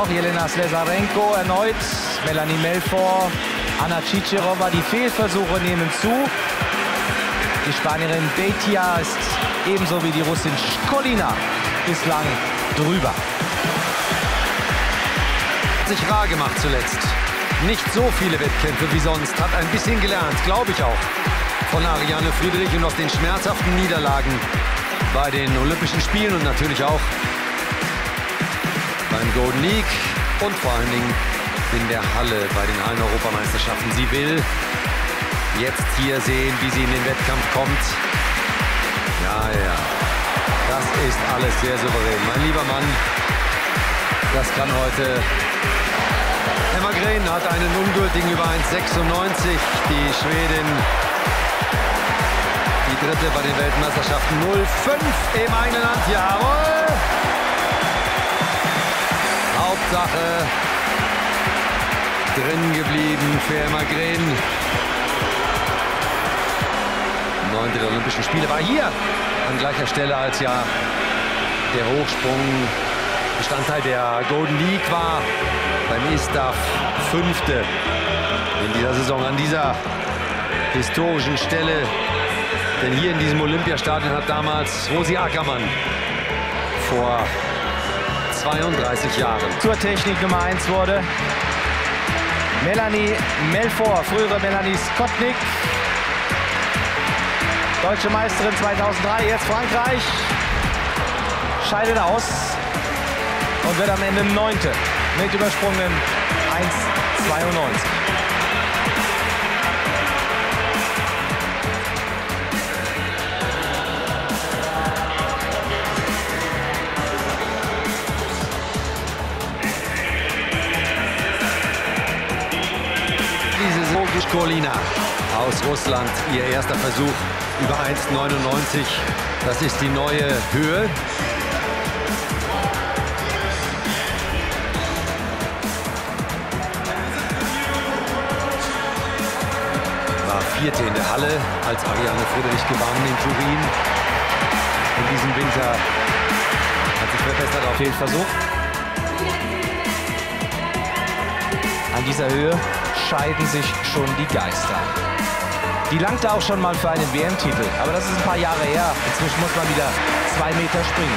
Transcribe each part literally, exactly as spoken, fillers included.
auch Jelena Slesarenko erneut, Melanie Melfor, Anna Cicerova. Die Fehlversuche nehmen zu. Die Spanierin Beitia ist ebenso wie die Russin Školina bislang drüber. Sich rar gemacht zuletzt. Nicht so viele Wettkämpfe wie sonst. Hat ein bisschen gelernt, glaube ich auch, von Ariane Friedrich und aus den schmerzhaften Niederlagen bei den Olympischen Spielen und natürlich auch beim Golden League und vor allen Dingen in der Halle bei den Hallen-Europameisterschaften. Sie will jetzt hier sehen, wie sie in den Wettkampf kommt. Ja, ja, das ist alles sehr souverän. Mein lieber Mann, das kann heute... Emma Green hat einen ungültigen über eins Komma sechsundneunzig. Die Schwedin, die dritte bei den Weltmeisterschaften. null Komma fünf im eigenen Hand. Jawohl! Hauptsache drin geblieben für Emma Green. Neunte der Olympischen Spiele war hier an gleicher Stelle, als ja der Hochsprung Bestandteil der Golden League war. Beim ISTAF fünfte in dieser Saison an dieser historischen Stelle. Denn hier in diesem Olympiastadion hat damals Rosi Ackermann vor zweiunddreißig Jahren zur Technik Nummer eins wurde Melanie Melfor, frühere Melanie Skotnik. Deutsche Meisterin zweitausenddrei, jetzt Frankreich. Scheidet aus und wird am Ende Neunte mit übersprungen eins Komma zweiundneunzig. Diese Školina aus Russland, ihr erster Versuch über eins Komma neunundneunzig. Das ist die neue Höhe. Vierte in der Halle, als Ariane Friedrich gewann in Turin. In diesem Winter hat sich verbessert auf Fehlversuch. An dieser Höhe scheiden sich schon die Geister. Die langte auch schon mal für einen W M-Titel, aber das ist ein paar Jahre her. Inzwischen muss man wieder zwei Meter springen.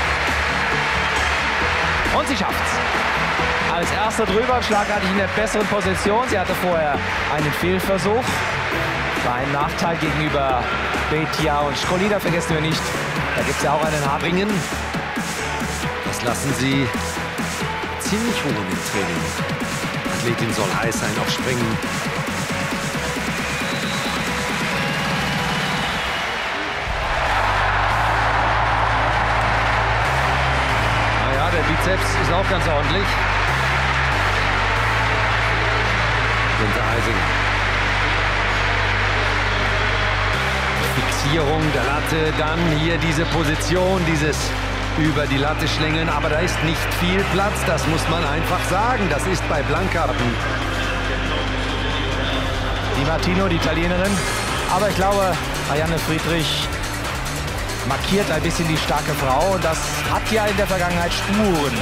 Und sie schafft's. Als erster drüber, schlagartig in der besseren Position. Sie hatte vorher einen Fehlversuch. War ein Nachteil gegenüber Beitia und Školina, vergessen wir nicht. Da gibt es ja auch einen Hartringen. Das lassen sie ziemlich hoch im Training. Die Athletin soll heiß sein auf Springen. Naja, der Bizeps ist auch ganz ordentlich. Günther Eising. Fixierung der Latte, dann hier diese Position, dieses über die Latte schlängeln, aber da ist nicht viel Platz, das muss man einfach sagen. Das ist bei Blanca. Die Martino, die Italienerin, aber ich glaube, Ariane Friedrich markiert ein bisschen die starke Frau und das hat ja in der Vergangenheit Spuren.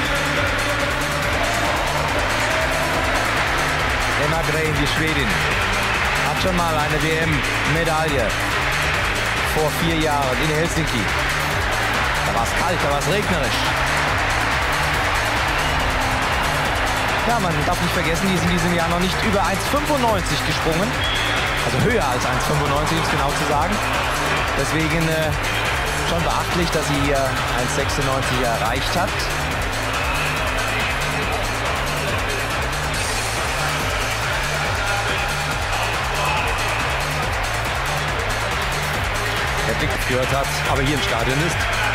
Emma Green, die Schwedin, hat schon mal eine W M-Medaille vor vier Jahren in Helsinki. Da war es kalt, da war es regnerisch. Ja, man darf nicht vergessen, die ist in diesem Jahr noch nicht über eins Komma fünfundneunzig gesprungen. Also höher als eins Komma fünfundneunzig, um es genau zu sagen. Deswegen äh, schon beachtlich, dass sie hier eins Komma sechsundneunzig erreicht hat. Der Blick gehört hat, aber hier im Stadion ist.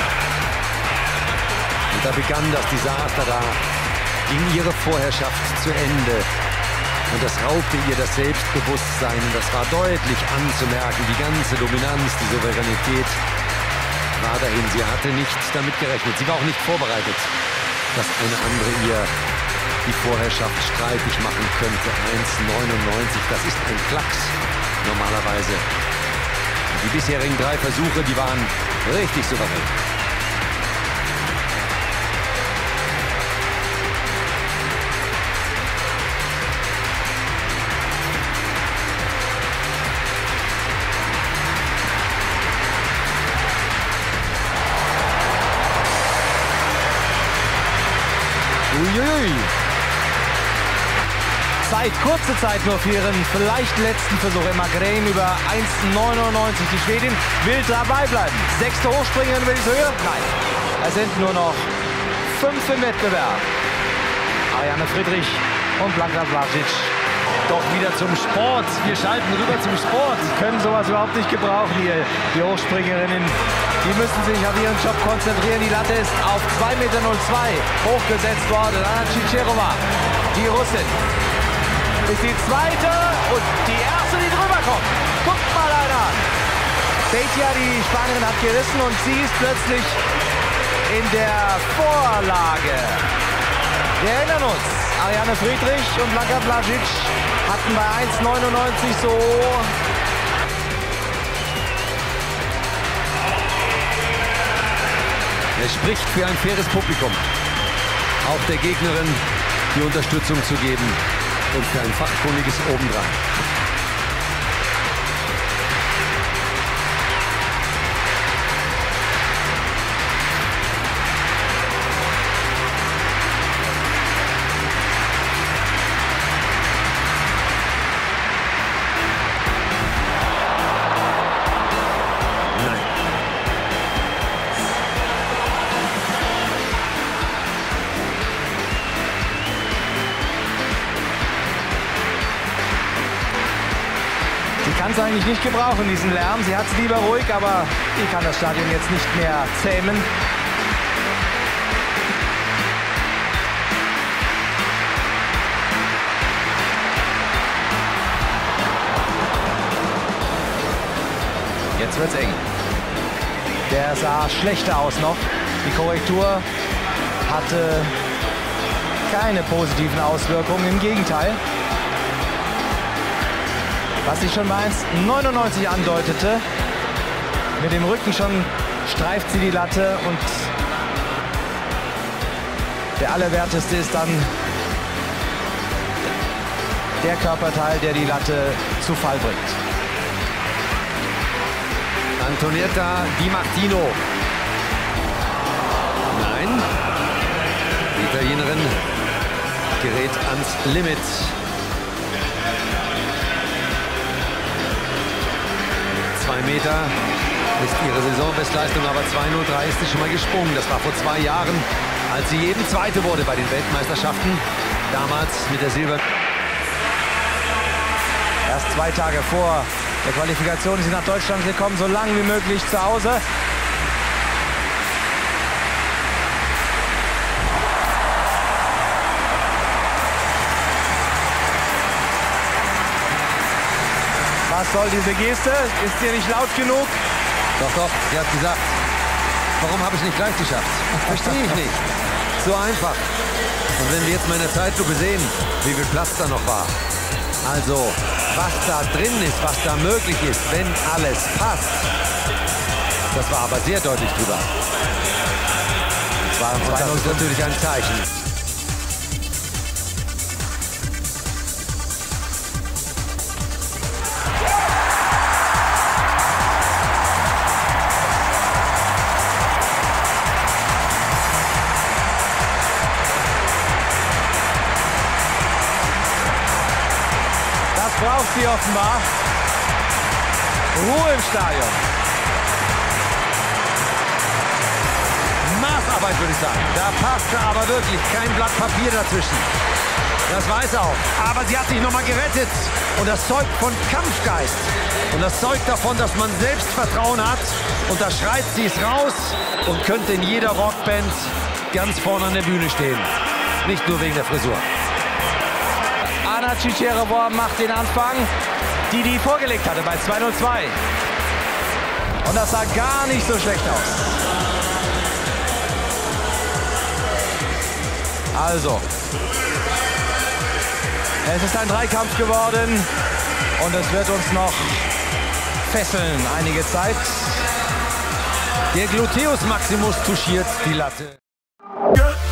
Und da begann das Desaster, da ging ihre Vorherrschaft zu Ende. Und das raubte ihr das Selbstbewusstsein. Und das war deutlich anzumerken. Die ganze Dominanz, die Souveränität war dahin. Sie hatte nicht damit gerechnet. Sie war auch nicht vorbereitet, dass eine andere ihr die Vorherrschaft streitig machen könnte. eins Komma neunundneunzig, das ist ein Klacks normalerweise. Die bisherigen drei Versuche, die waren richtig souverän. Uiuiui. Zeit, kurze Zeit nur für ihren vielleicht letzten Versuch. Emma Green über eins neunundneunzig. Die Schwedin will dabei bleiben. Sechste Hochspringerin über die Höhe? Nein. Es sind nur noch fünf im Wettbewerb. Ariane Friedrich und Blanka Blažič. Doch wieder zum Sport. Wir schalten rüber zum Sport. Die können sowas überhaupt nicht gebrauchen hier. Die Hochspringerinnen, die müssen sich auf ihren Job konzentrieren. Die Latte ist auf zwei Meter null zwei hochgesetzt worden. Anna Cicerova, die Russin, ist die zweite und die erste, die drüber kommt. Guckt mal einer an. Beitia, die Spanierin, hat gerissen und sie ist plötzlich in der Vorlage. Wir erinnern uns, Ariane Friedrich und Blanka Blažič hatten bei eins neunundneunzig so Er spricht für ein faires Publikum. Auch der Gegnerin die Unterstützung zu geben und für ein fachkundiges Obendrein. Kann es eigentlich nicht gebrauchen, diesen Lärm. Sie hat es lieber ruhig, aber die kann das Stadion jetzt nicht mehr zähmen. Jetzt wird's eng. Der sah schlechter aus noch. Die Korrektur hatte keine positiven Auswirkungen, im Gegenteil. Was sich schon bei eins neunundneunzig andeutete. Mit dem Rücken schon streift sie die Latte und der Allerwerteste ist dann der Körperteil, der die Latte zu Fall bringt. Antonietta Di Martino. Nein. Die Italienerin gerät ans Limit. Zwei Meter ist ihre Saisonbestleistung, aber zwei null drei ist sie schon mal gesprungen. Das war vor zwei Jahren, als sie eben Zweite wurde bei den Weltmeisterschaften. Damals mit der Silber. Erst zwei Tage vor der Qualifikation ist sie nach Deutschland gekommen, so lang wie möglich zu Hause. Was soll diese Geste? Ist dir nicht laut genug? Doch, doch, sie hat gesagt, warum habe ich nicht gleich geschafft? Verstehe ich nicht. So einfach. Und wenn wir jetzt mal in der Zeitlupe sehen, wie viel Platz da noch war. Also, was da drin ist, was da möglich ist, wenn alles passt. Das war aber sehr deutlich drüber. Und das ist natürlich ein Zeichen. Braucht sie offenbar. Ruhe im Stadion. Maßarbeit, würde ich sagen. Da passte aber wirklich kein Blatt Papier dazwischen. Das weiß er auch. Aber sie hat sich nochmal gerettet. Und das zeugt von Kampfgeist. Und das zeugt davon, dass man Selbstvertrauen hat. Und da schreit sie es raus und könnte in jeder Rockband ganz vorne an der Bühne stehen. Nicht nur wegen der Frisur. Anna Cicerova macht den Anfang, die die vorgelegt hatte bei zwei null zwei. Und das sah gar nicht so schlecht aus. Also, es ist ein Dreikampf geworden und es wird uns noch fesseln einige Zeit. Der Gluteus Maximus touchiert die Latte. Ja.